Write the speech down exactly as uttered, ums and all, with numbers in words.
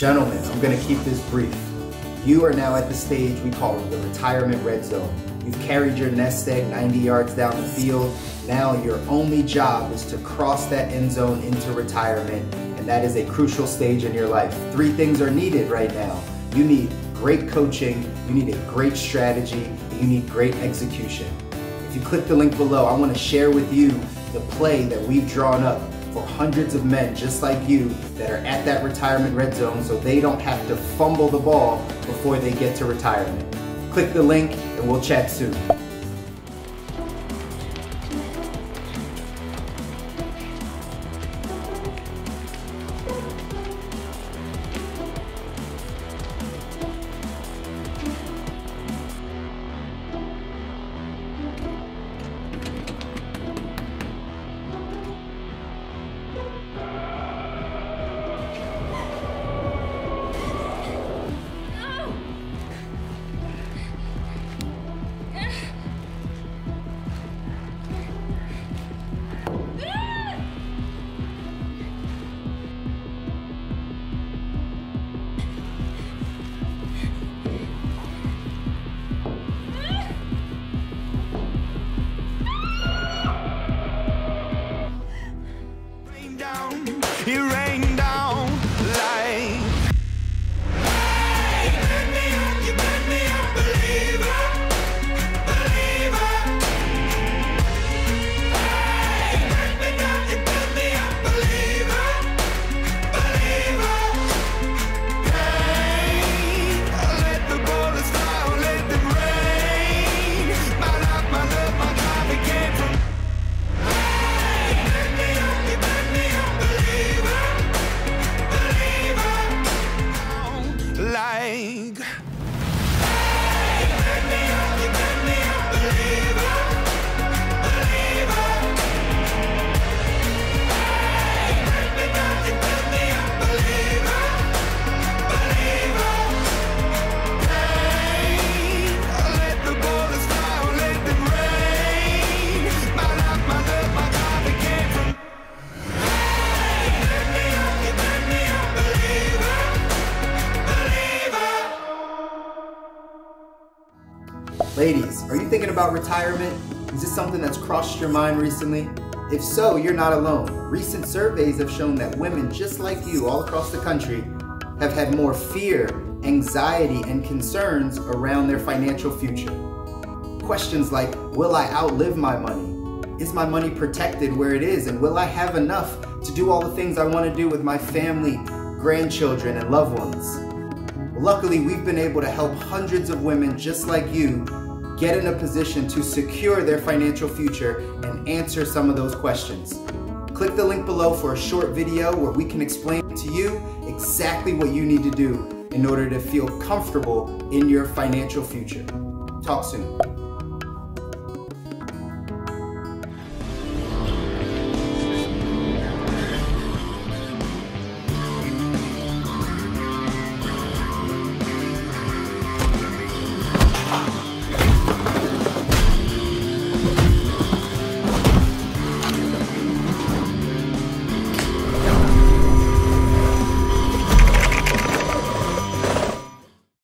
Gentlemen, I'm gonna keep this brief. You are now at the stage we call the retirement red zone. You've carried your nest egg ninety yards down the field. Now your only job is to cross that end zone into retirement, and that is a crucial stage in your life. Three things are needed right now. You need great coaching, you need a great strategy, and you need great execution. If you click the link below, I want to share with you the play that we've drawn up for hundreds of men just like you that are at that retirement red zone so they don't have to fumble the ball before they get to retirement. Click the link and we'll chat soon. It rained down like hey, you burn me up, you burn me up, believer, believer. Hey, you burn me down, you burn me up, believer, believer. Hey, let the bullets fly, let them rain. My life, my love, my drive, it came from. Hey, you burn me up, you burn me up, believer. Like hey, you burn me up, you burn me up, believer, believer. Hey, you burn me down, you burn me up, believer, believer. Hey, let the bullets fly, let them rain. My life, my love, my drive, it came from. Hey, you burn me up, you burn me up, believer. Ladies, are you thinking about retirement? Is this something that's crossed your mind recently? If so, you're not alone. Recent surveys have shown that women just like you all across the country have had more fear, anxiety, and concerns around their financial future. Questions like, will I outlive my money? Is my money protected where it is? And will I have enough to do all the things I want to do with my family, grandchildren, and loved ones? Luckily, we've been able to help hundreds of women just like you get in a position to secure their financial future and answer some of those questions. Click the link below for a short video where we can explain to you exactly what you need to do in order to feel comfortable in your financial future. Talk soon.